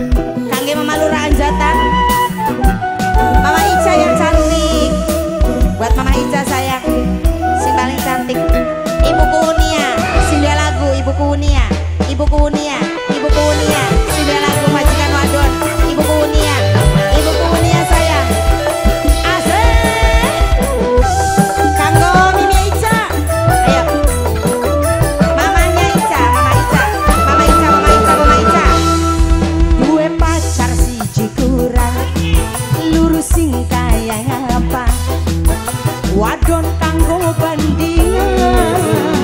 Kangge Mama Lurahan Jatan, Mama Ica yang cantik. Buat Mama Ica sayang, sing paling cantik. Ibuku Unia, sindia lagu Ibuku Unia, Ibuku Unia, Ibuku Unia, sindia lagu majikan wadon. Ibuku Unia, Ibuku Unia sayang. Asik. Kanggo Mimi Ica, ayo. Mamanya Ica, Mama Ica, Mama Ica, Mama Ica, Mama Ica. Duwe pacar siji kurang, lurus sing kaya ngapa. Wadon kanggo bandingan,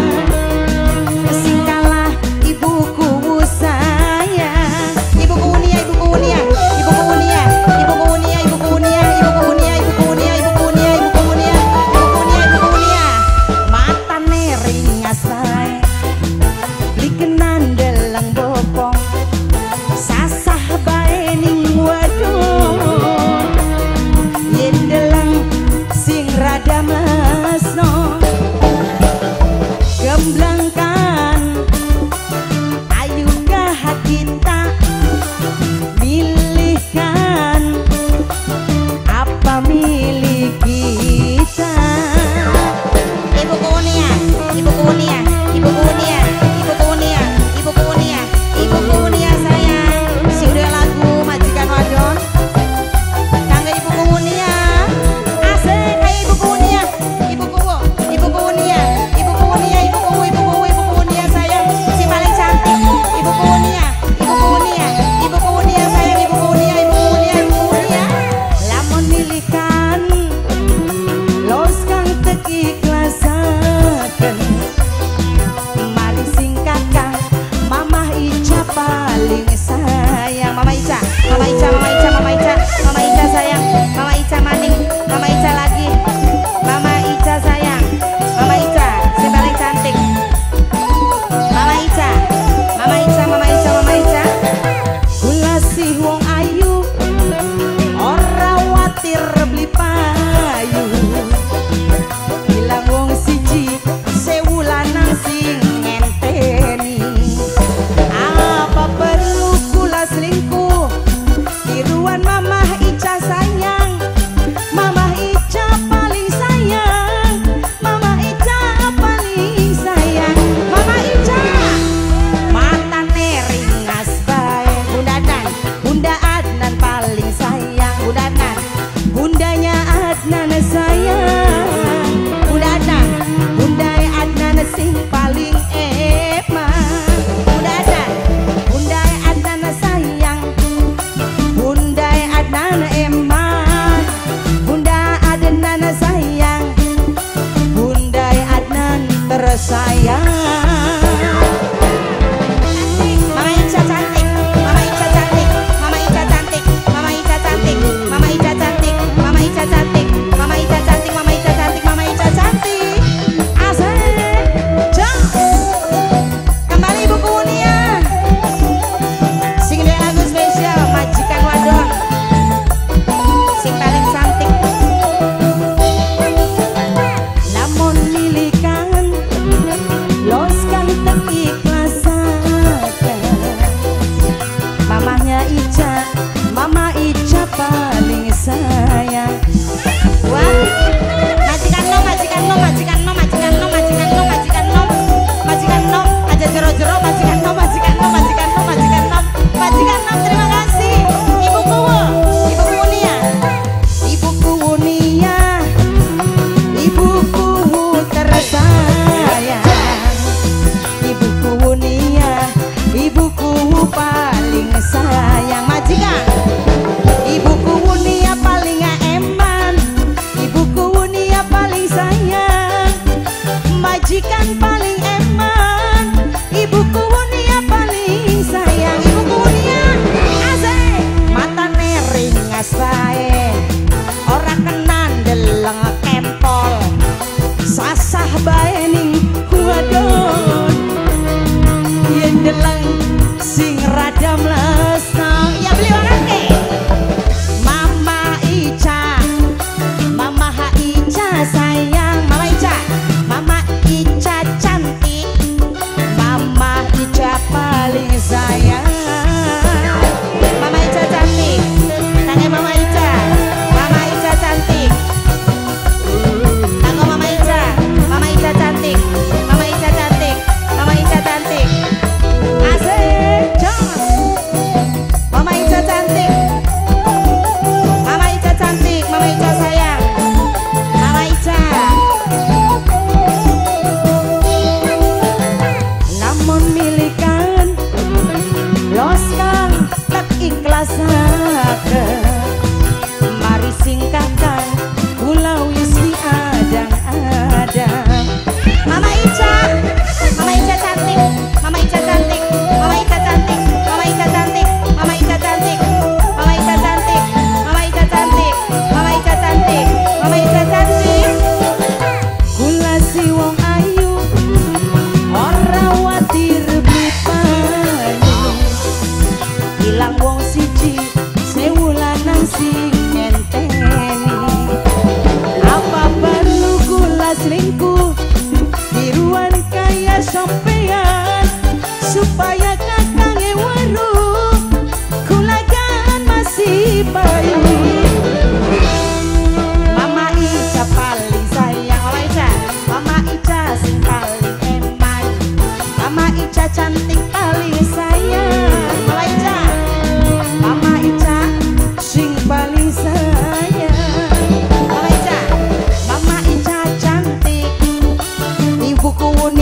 sing kalah ibuku sayang. Ibuku Unia, Ibuku Unia, Ibuku Unia, Ibuku Unia, Ibuku Unia, Ibuku Unia, Ibuku Unia, Ibuku Unia, Ibuku Unia, Ibuku Unia, Ibuku Unia. Matane ringas bae, likenan deleng bopong, sasah bae ning wadon. Yen deleng sing rada mesno, gemblangkan ayukah kita, milihkan apa milik kita. Ibuku Unia, Ibuku Unia, Ibuku Unia, Ibuku Unia, Ibuku Unia, Ibuku Unia sayang. Si udah lagu majikan wadon kangge Ibuku Unia. Asik kayak Ibuku Unia, Ibuku Ibuku Unia, Ibuku Unia, Ibuku Unia sayang. Si paling cantik Ibuku Unia, Ibuku Unia, Ibuku Unia sayang. Ibuku Unia, Ibuku Unia, Ibuku Unia. Lamun milikan los kang teki klasaken, mari sing kakak Mama Ica paling sayang. Mama Ica, Mama Ica, Mama Ica, Mama Ica, Mama Ica sayang. Mama Ica maning, Mama Ica lagi. Mama Ica sayang, Mama Ica si paling cantik. Mama Ica, Mama Ica, Mama Ica, Mama Ica. Kula sih wong ayu, ora watir beli payu. Bilang wong siji, sewu lanang sing ngenteni. Apa perlu kula selingkuh? Tiruan Mama Ica sayang, Mama Ica paling sayang, Mama Ica paling sayang. Mama Ica matane ringas bae, bundanan, Bunda Adnan paling sayang. Bundanan, bundanya Adnan sayang. Bunda Adnan, Bunda Adnan sing paling emang. Bunda Adnan, Bunda Adnan sayang. Bunda Adnan emang, Bunda Adnan sayang, Bunda Adnan tersayang. Mama Ica cantik, Mama Ica cantik, Mama Ica cantik, Mama Ica cantik, Mama Ica cantik, Mama Ica cantik, Mama Ica cantik, Mama Ica cantik, Mama Ica cantik. Asik, jos. Kembali Ibuku Unia, sing dia lagu spesial majikan wadon, sing paling cantik. Lamun milikan los kang teki klasaken, mamanya Ica, Mama Ica paling sayang. Wah, majikan nom, majikan nom, majikan nom, majikan nom, majikan nom, majikan nom, majikan nom, aja jero-jero majikan nom, majikan nom, majikan nom, majikan nom, majikan nom. Terima kasih Ibuku, Ibuku Unia, Ibuku Unia, Ibuku tersayang. Ibuku Unia, Ibuku paling sayang. Majikan, rasakan. Mari singkatkan kula wis diadang-adang. Mama Ica cantik, Mama Ica cantik, Mama Ica cantik, Mama Ica cantik, Mama Ica cantik, Mama Ica cantik, Mama Ica cantik, Mama Ica cantik, Mama Ica cantik. Kula si wong ayu, ora wati rebut banyu. Ilang wong siji, sewu lanang sing ngenteni. Apa perlu kula selingkuh tiruan kaya sampean supaya kakange weruh kula kan masih bayi. Mama Ica paling sayang, Mama Ica, Mama Ica sing paling eman, Mama Ica cantik paling sayang, Mama Ica, Mama Ica sing paling sayang, Mama Ica cantik, ibuku